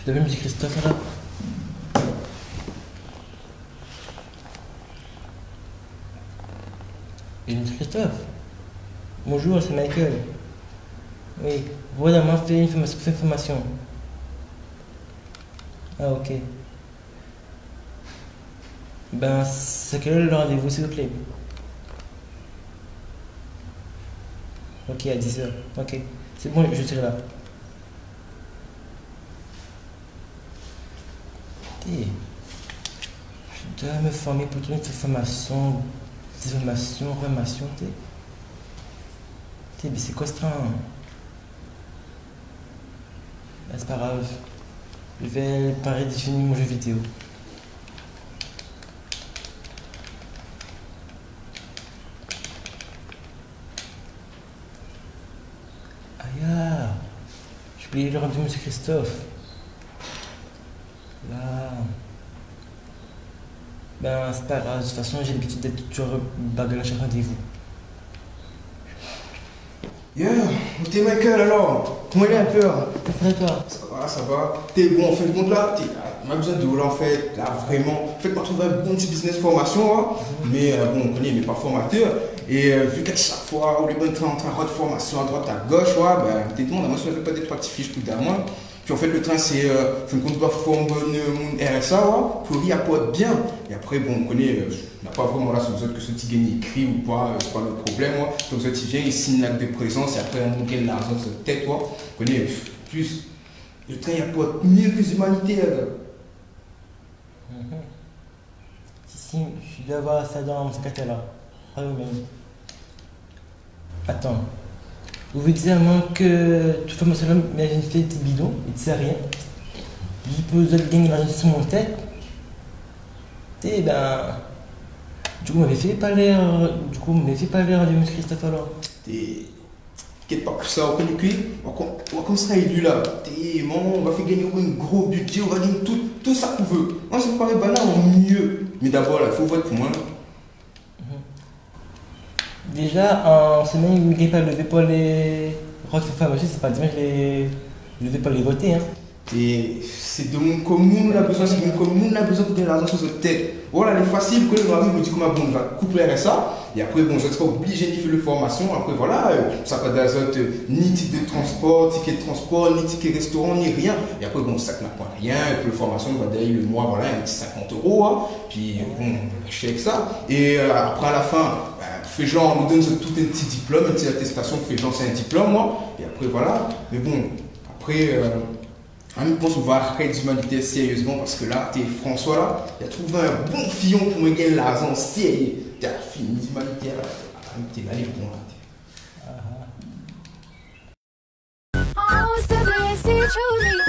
Le même dit Christophe là. Et je me dis Christophe. Bonjour, c'est Michael. Oui, voilà, m'a fait une information. Ah, ok. Ben, c'est quel est le rendez-vous, s'il vous plaît? Ok, à 10h. Ok, c'est bon, je serai là. Et je dois me former pour trouver une formation, formation, mais c'est quoi ce train? Ben, c'est pas grave. Je vais pareil définir mon jeu vidéo. Ah, j'ai oublié le rendez-vous, monsieur Christophe. Là. Ben, c'est pas grave, de toute façon, j'ai l'habitude d'être toujours bagué à chaque rendez-vous. Yeah, où t'es Michael alors? Comment il est un peu? Ça va toi? Ça va. T'es bon, en fin de compte là, on a besoin de vous là en fait, là vraiment. En fait, on trouve un bon petit business formation, hein. Mais bon, on connaît, mais pas formateur. Et vu qu'à chaque fois, on est bon train de formation à droite, à gauche, ouais, ben, t'es demandé, moi, je ne fais pas des trois petits fiches tout d'un mois. Puis en fait, le train, c'est, fin de compte, doit former mon RSA, ouais, pour y apporte bien. Et après, bon, on connaît, on n'a pas vraiment là sur nous autres que ce petit gagne écrit ou pas, c'est pas notre problème, ouais. Donc, ce petit vient, il signe l'acte de présence et après, on gagne l'argent sur tête, ouais. On connaît, plus, le train, il apporte mieux que l'humanité, là. Si, je dois avoir ça dans ce cas-là. Ah oui, même. Attends. Vous voulez dire à moi que toute formation mais j'ai fait des bidons, il ne sait rien. Je peux vous gagner l'argent sur mon tête. Et ben. Du coup, vous m'avez fait parler de M. Christophe alors. T'inquiète pas pour ça, on connaît on va comme ça élu là. On va faire gagner un gros budget, on va gagner tout ça qu'on veut. Moi, ça me paraît banal, mieux. Mais d'abord, il faut voter pour moi. Déjà, en semaine, il ne gagne pas levé pour les roches femmes aussi, c'est pas dimanche les levé pour les voter. Hein. C'est de mon commune, on a besoin, c'est de mon commune, on a besoin de donner l'argent sur notre tête. Voilà, les faciles, que le mari me dit comment bon, on va couper RSA. Et après, bon, je ne serai pas obligé de faire de formation. Après, voilà, ça pas d'azote, ni ticket de transport, ni ticket restaurant, ni rien. Et après, bon, ça n'a pas rien. Et puis, la formation, on va derrière le mois, voilà, un petit 50 €. Hein. Puis, bon, on va lâcher avec ça. Et après, à la fin, fait genre, on nous donne tout un petit diplôme, une petite attestation, fait genre, c'est un diplôme, moi. Et après, voilà. Mais bon, après. Je pense qu'on va arrêter l'humanité sérieusement parce que là, t'es François là, il a trouvé un bon fillon pour me gagner l'argent sérieux. T'as fini l'humanité là, t'es là les bons là. Oh, so blessed, truly.